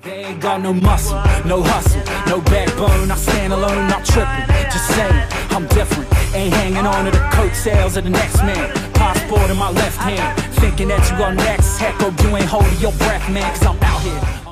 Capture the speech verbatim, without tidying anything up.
They ain't got no muscle, no hustle, no backbone. I stand alone, not tripping, just saying I'm different. Ain't hanging on to the coattails of the next man. Passport in my left hand, thinking that you are next. Heck, oh, you ain't holding your breath, man, cause I'm out here